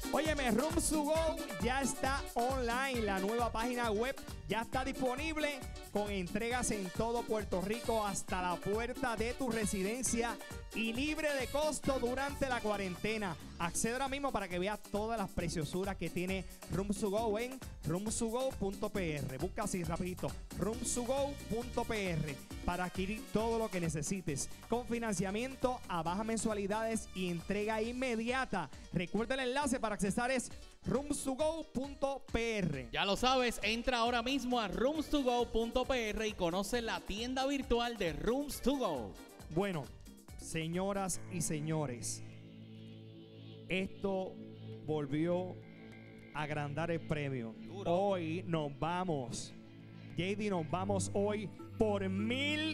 Óyeme, Rooms to Go ya está online. La nueva página web ya está disponible con entregas en todo Puerto Rico hasta la puerta de tu residencia y libre de costo durante la cuarentena. Accede ahora mismo para que veas todas las preciosuras que tiene Rooms to Go en roomstogo.pr. Busca así rapidito, roomstogo.pr, para adquirir todo lo que necesites con financiamiento a bajas mensualidades y entrega inmediata. Recuerda el enlace para accesar es roomstogo.pr. Ya lo sabes, entra ahora mismo a roomstogo.pr y conoce la tienda virtual de Rooms to Go. Bueno, señoras y señores, esto volvió a agrandar el premio. Duro. Hoy nos vamos, JD, nos vamos hoy por $1,000.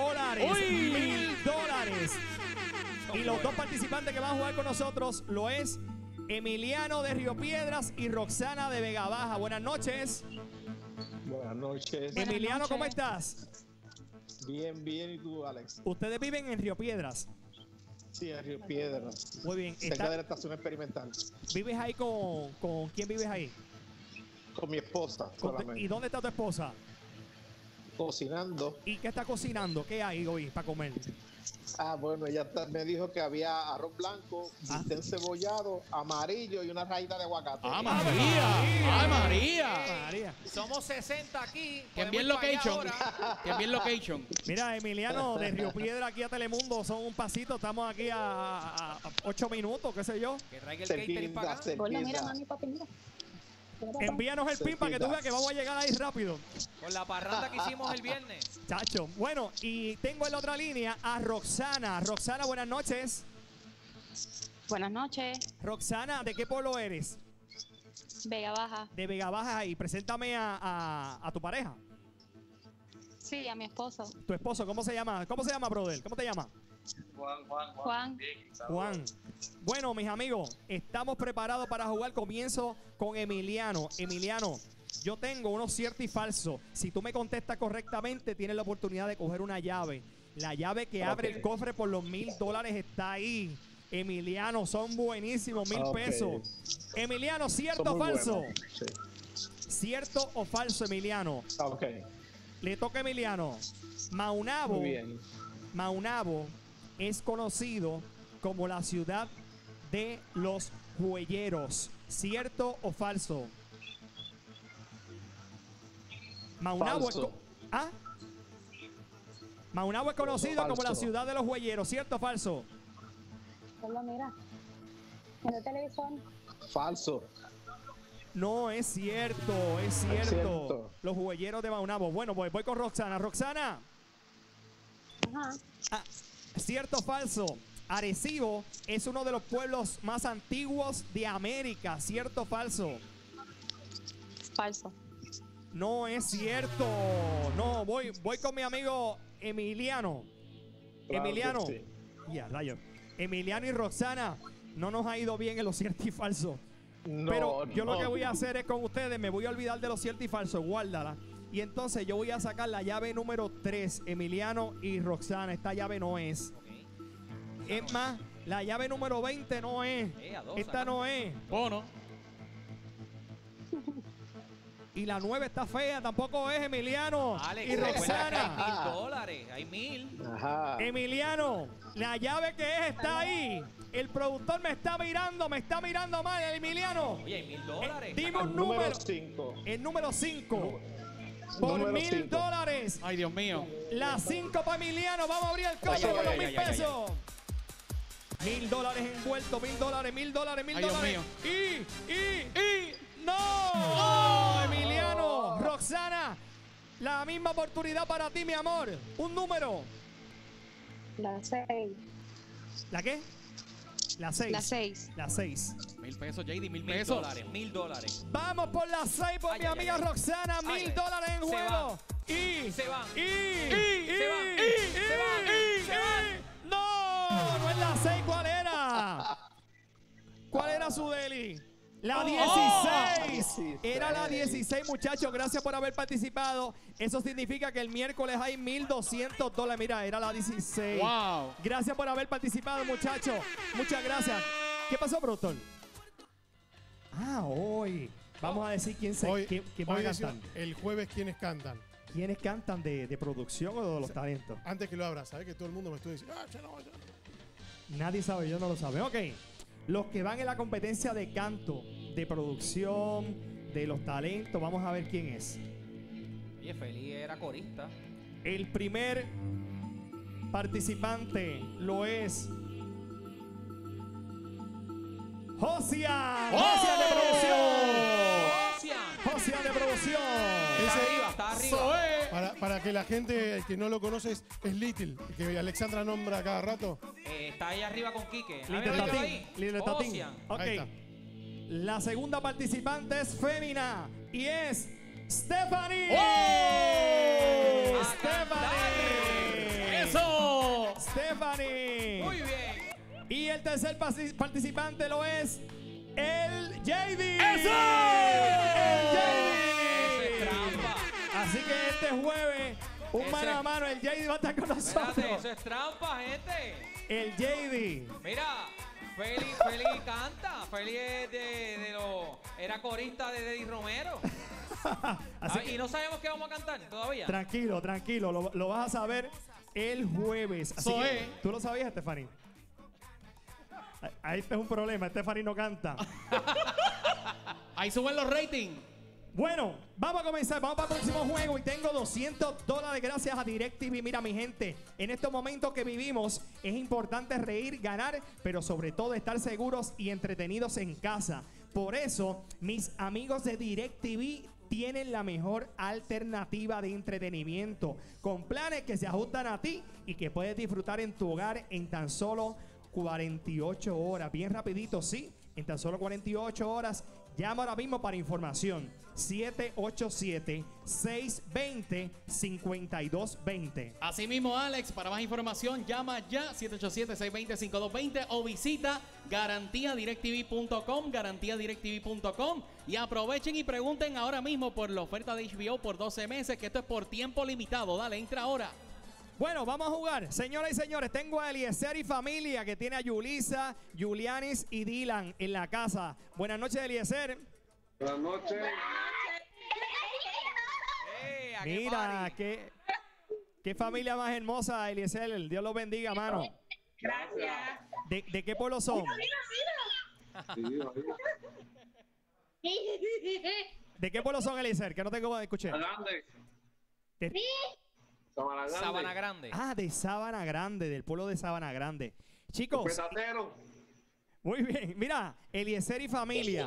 ¡Uy! $1,000. Y los dos participantes que van a jugar con nosotros lo es Emiliano de Río Piedras y Roxana de Vega Baja. Buenas noches. Buenas noches. Emiliano, ¿cómo estás? Bien, bien. ¿Y tú, Alex? Ustedes viven en Río Piedras. Sí, en Río Piedras. Muy bien. Cerca de la estación experimental. ¿Vives ahí con quién vives ahí? Con mi esposa solamente. ¿Y dónde está tu esposa? Cocinando. ¿Y qué está cocinando? ¿Qué hay hoy para comer? Ah, bueno, me dijo que había arroz blanco, bistec cebollado, amarillo y una raída de aguacate. ¡Ah, María! ¡Ah, María! María. Somos 60 aquí. ¡Que envíen podemos ir para location! allá ahora. ¡Que envíen location! Mira, Emiliano, de Río Piedra aquí a Telemundo son un pasito. Estamos aquí a 8 minutos, qué sé yo. Que traiga el catering para acá. Hola, mira, mami, papi, mira. Envíanos el pin para que tú veas que vamos a llegar ahí rápido. Con la parranda que hicimos el viernes. Chacho. Bueno, y tengo en la otra línea a Roxana. Roxana, buenas noches. Buenas noches, Roxana, ¿de qué pueblo eres? Vega Baja. De Vega Baja. Y preséntame a tu pareja. Sí, a mi esposo, Tu esposo, ¿cómo se llama? ¿Cómo se llama, brother? ¿Cómo te llamas? Juan. Juan. Bueno, mis amigos, estamos preparados para jugar. Comienzo con Emiliano. Emiliano, yo tengo uno cierto y falso. Si tú me contestas correctamente, tienes la oportunidad de coger una llave. La llave que abre el cofre por los $1,000 está ahí. Emiliano, son buenísimos, $1,000. Emiliano, ¿cierto o falso? Bueno. Sí. ¿Cierto o falso, Emiliano? Ok, Le toca a Emiliano. Maunabo. muy bien. Maunabo es conocido como la ciudad de los joyeros. ¿Cierto o falso? Maunabo Falso. ¿Ah? Maunabo es conocido como la Falso. ciudad de los joyeros. ¿Cierto o falso? Hola, mira. En el televisor. Falso. No, es cierto, es cierto. Es cierto. Los joyeros de Maunabo. Bueno, pues voy con Roxana. Roxana, Ajá. ¿cierto o falso? Arecibo es uno de los pueblos más antiguos de América. ¿Cierto o falso? Falso. No es cierto. No, voy con mi amigo Emiliano. Claro Emiliano. que sí. Ya, rayo. Emiliano y Roxana, no nos ha ido bien en lo cierto y falso. No, Pero yo lo no. que voy a hacer es con ustedes, me voy a olvidar de lo cierto y falso, guárdala. Y entonces yo voy a sacar la llave número 3, Emiliano y Roxana. Esta llave no es. Es más, la llave número 20 no es. A dos, Esta acá. no es. Bono. Y la 9 está fea, tampoco es, Emiliano Alex, y recuerda que Roxana. hay $1,000. Hay 1,000. Ajá. Emiliano, la llave que es está ahí. El productor me está mirando mal, Emiliano. Oye, hay $1,000. Dime un Número número. 5. El número 5. Por Número $1,000. ¡Ay, Dios mío! La 5 para Emiliano. Vamos a abrir el cofre Ay, por los ay, $1,000 ay, pesos. $1,000 envueltos, $1,000, $1,000, Ay, Dios mío. Y ¡no! Emiliano, Roxana, la misma oportunidad para ti, mi amor. Un número. La 6. ¿La qué? La 6. La 6. La 6. $1,000, JD, $1,000 $1,000. pesos. $1,000. Vamos por la 6 por Ay, mi ay, amiga ay, ay. Roxana. Ay, $1,000 en se juego. Y Se van. se van. Se van. No, no es la 6. ¿Cuál era? ¿Cuál era su deli? La 16. Era la 16, muchachos. Gracias por haber participado. Eso significa que el miércoles hay $1,200. Mira, era la 16. ¡Wow! Gracias por haber participado, muchachos. Muchas gracias. ¿Qué pasó, productor? Hoy. Vamos a decir quién va a cantar. El jueves, ¿quiénes cantan? ¿Quiénes cantan de producción o de los talentos? Antes que lo abra, ¿sabes? Que todo el mundo me estuvo diciendo, ya no. Nadie sabe, yo no lo sabe. Ok. Los que van en la competencia de canto, de producción, de los talentos, vamos a ver quién es. Oye, Feli era corista. El primer participante lo es Josian. Josian de producción. Josian de producción. Está arriba. Para que la gente que no lo conoce es Little, que Alexandra nombra cada rato. Está ahí arriba con Quique. Little Tatín. Ok. Ahí está. La segunda participante es fémina y es Stephanie. ¡Stephanie! ¡Eso! ¡Stephanie! Muy bien. Y el tercer participante lo es el JD. ¡Eso! ¡El JD! Eso es trampa. Así que este jueves, mano a mano, el JD va a estar con nosotros. Espérate, eso es trampa, gente. El JD. Mira, Feli canta. Feli es era corista de Eddie Romero. Y no sabemos qué vamos a cantar todavía. Tranquilo, lo vas a saber el jueves. Así que, ¿tú lo sabías, Stephanie? Ahí está un problema, Stephanie no canta. Ahí suben los ratings. Bueno, vamos a comenzar, vamos para el próximo juego y tengo $200 gracias a DirecTV. Mira, mi gente, en estos momentos que vivimos es importante reír, ganar, pero sobre todo estar seguros y entretenidos en casa. Por eso, mis amigos de DirecTV tienen la mejor alternativa de entretenimiento, con planes que se ajustan a ti y que puedes disfrutar en tu hogar en tan solo 48 horas. Bien rapidito, sí, en tan solo 48 horas. Llama ahora mismo para información. 787-620-5220. Así mismo, Alex, para más información, llama ya 787-620-5220 o visita garantiadirectv.com, garantiadirectv.com, y aprovechen y pregunten ahora mismo por la oferta de HBO por 12 meses, que esto es por tiempo limitado. Dale, entra ahora. Bueno, vamos a jugar. Señoras y señores, tengo a Eliezer y familia, que tiene a Yulisa, Julianis y Dylan en la casa. Buenas noches, Eliezer. Buenas noches. Mira, qué familia más hermosa, Eliezer. Dios los bendiga, mano. Gracias. ¿De qué pueblo son? ¿De qué pueblo son, Eliezer? Que no tengo escuché. Grande. Sabana Grande. De Sabana Grande, del pueblo de Sabana Grande. Chicos. Petatero. Muy bien. Mira, Eliezer y familia.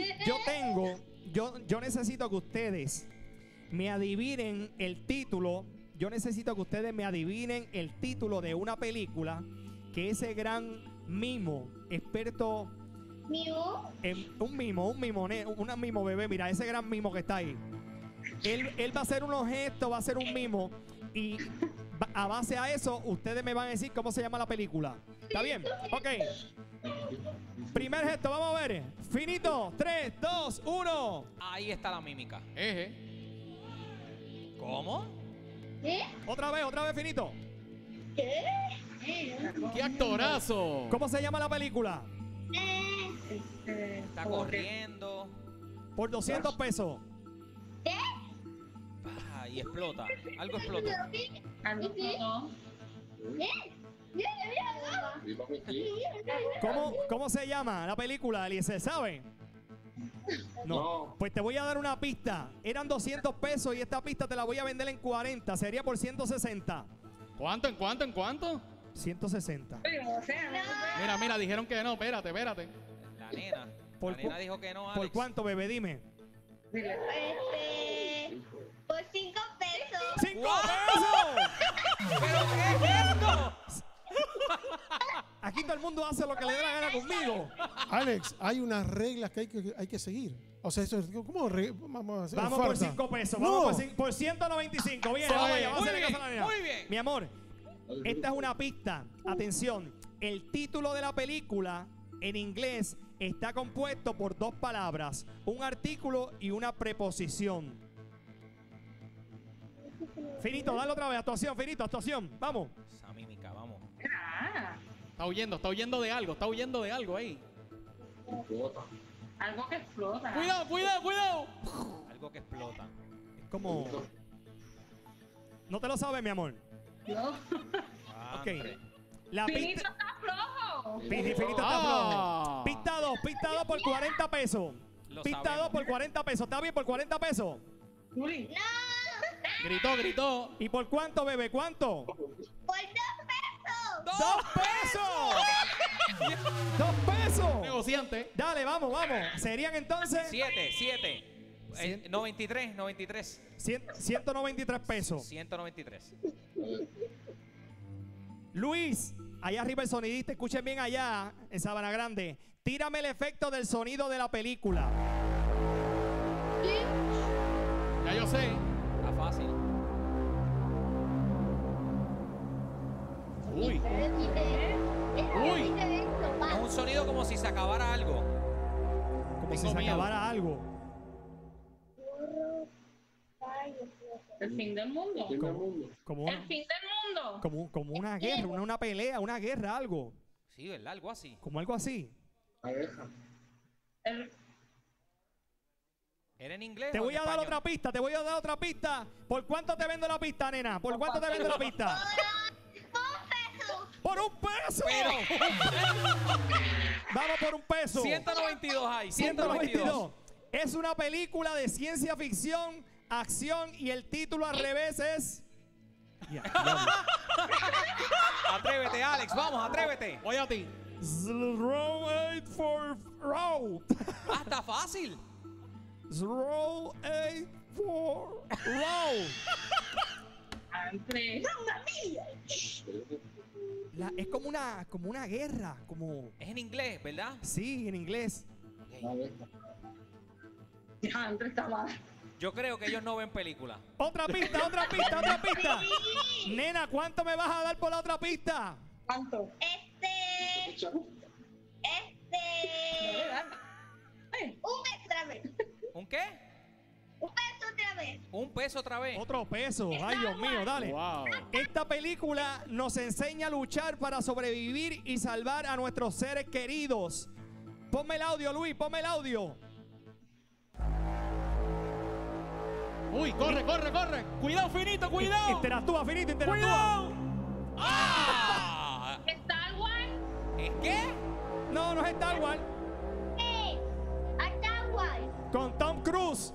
Yo necesito que ustedes me adivinen el título. Yo necesito que ustedes me adivinen el título de una película que ese gran mimo, experto en un mimo bebé, mira, ese gran mimo que está ahí. Él va a hacer unos gestos, va a hacer un mimo y a base a eso ustedes me van a decir cómo se llama la película. ¿Está bien? Ok. Primer gesto, vamos a ver. Finito, 3, 2, 1. Ahí está la mímica. ¿Cómo? Otra vez, Finito. ¡Qué actorazo! ¿Cómo se llama la película? Está corriendo. Por 200 pesos. Y explota. Algo explota. ¿Cómo se llama la película, Eliezer? ¿Sabe? No. Pues te voy a dar una pista. Eran 200 pesos y esta pista te la voy a vender en 40. Sería por 160. ¿Cuánto? ¿En cuánto? 160. Mira, dijeron que no. Espérate. La nena. ¿Por La nena dijo que no, Alex. ¿Por cuánto, bebé? Dime. Por 5 pesos. ¡5 pesos! ¿Pero qué es esto? Aquí todo el mundo hace lo que le da la gana conmigo. Alex, hay unas reglas que hay que seguir. O sea, eso es ¿cómo vamos a hacer? Vamos por 5 pesos. No. Vamos por 195. Bien, vamos allá, vamos a hacerle caso a la nena. Muy bien. Mi amor, esta es una pista. Atención, el título de la película en inglés está compuesto por 2 palabras, un artículo y una preposición. Finito, dale otra vez. Actuación. Vamos. Esa mímica, vamos. Está huyendo de algo ahí. Algo que explota. Cuidado, cuidado, cuidado. Algo que explota. Es como... ¿No te lo sabes, mi amor? No. Ok. Andre. La Finito pista... está flojo. Finito está Ah. flojo. Pista 2 por 40 pesos. Lo Pista 2 sabemos. por 40 pesos. ¿Está bien por 40 pesos? Juli. Gritó, gritó. ¿Y por cuánto, bebé? ¿Cuánto? Por 2 pesos. ¡2 pesos! ¡2 pesos! Negociante. Dale, vamos, vamos. Serían entonces 7. 93. 193 pesos. 193. Luis, allá arriba el sonidista, escuchen bien allá en Sabana Grande. Tírame el efecto del sonido de la película. Ya yo sé. Está fácil. Uy. Uy. Es un sonido como si se acabara algo. Como si Tengo se miedo. acabara algo. El fin del mundo. Fin del mundo. Como El una, fin del mundo. como una guerra, una pelea, una guerra, algo. Sí, ¿verdad? Algo así. Como algo así. Abeja. El- ¿Era en inglés Te o voy en a dar español? otra pista. ¿Por cuánto te vendo la pista, nena? ¿Por cuánto te vendo la pista? ¡Por 1 peso! Pero Vamos por 1 peso. 192 hay. 192. Es una película de ciencia ficción, acción y el título al revés es... Ya, diablo. Atrévete, Alex. Vamos, atrévete. Voy a ti. Row 8 for row. Ah, está fácil. Row 8 for row. Andre. Es como una guerra, como... Es en inglés, ¿verdad? Sí, en inglés. Andre está mal. Yo creo que ellos no ven películas. Otra pista. Nena, ¿cuánto me vas a dar por la otra pista? ¿Cuánto? Un extra vez. ¿Un qué? Un peso otra vez. 1 peso otra vez. Otro peso. Ay, Dios mío, dale. Wow. Esta película nos enseña a luchar para sobrevivir y salvar a nuestros seres queridos. Ponme el audio, Luis, ponme el audio. Uy, corre, corre, corre. Cuidado, Finito, cuidado. Interactúa, Finito, interactúa. Cuidado. ¡Ah! Star Wars. ¿Es qué? No, no es Star Wars. Hasta guay. Con Tom Cruise.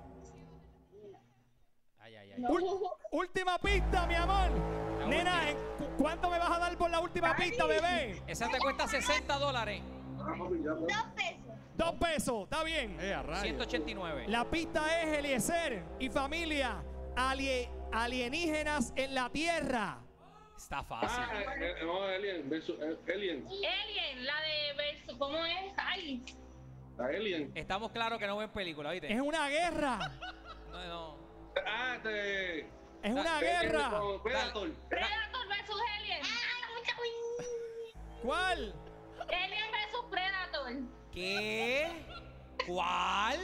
Ay, ay, ay. Última pista, mi amor. La Nena, última. ¿cuánto me vas a dar por la última pista, bebé? Esa te cuesta $60. 2 pesos. 2 pesos, está bien. A rayos. 189. La pista es Eliezer y familia. Alienígenas en la Tierra. Está fácil. No, Alien versus Alien. Alien, la de versus. ¿Cómo es? Ay. La Alien. Estamos claros que no ven películas, ¿viste? Es una guerra. No. Es una guerra. Con Predator. Predator versus Alien. ¿Cuál? Alien versus Predator. ¿Qué? ¿Cuál?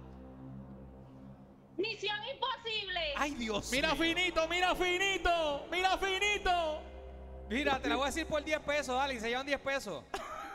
Misión imposible. Ay, Dios Mira, mío. Finito, mira, Finito. Mira, Finito. Mira, te la voy a decir por 10 pesos, dale, y se llevan 10 pesos.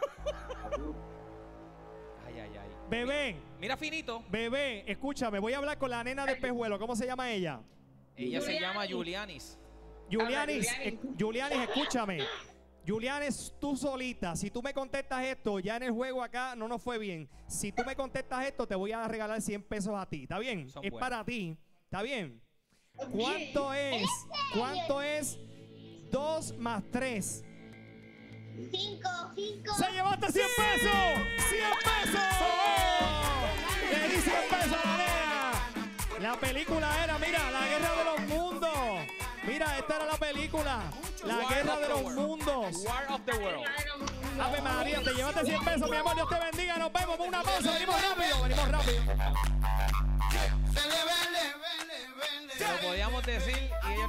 Ay, ay, ay. Bebé, Mira, Finito. bebé, escúchame, voy a hablar con la nena de Pejuelo. ¿Cómo se llama ella? Ella se llama Julianis. Julianis, Julianis. Julianis, escúchame. Julianis, tú solita, si tú me contestas esto, ya en el juego acá no nos fue bien. Si tú me contestas esto, te voy a regalar 100 pesos a ti. ¿Está bien? Son Es buenos. para ti. ¿Está bien? ¿Cuánto es 2 más 3? 5. ¡Se llevaste 100 pesos! ¡100 pesos! ¡Le di 100 pesos a la nena! La película era, mira, La Guerra de los Mundos. Mira, esta era la película. La War Guerra of de the los World. Mundos. War of the World. Ave María, te llevaste 100 pesos, mi amor. Dios te bendiga. Nos vemos con una pausa. Venimos rápido, venimos rápido. Se lo podíamos decir y ella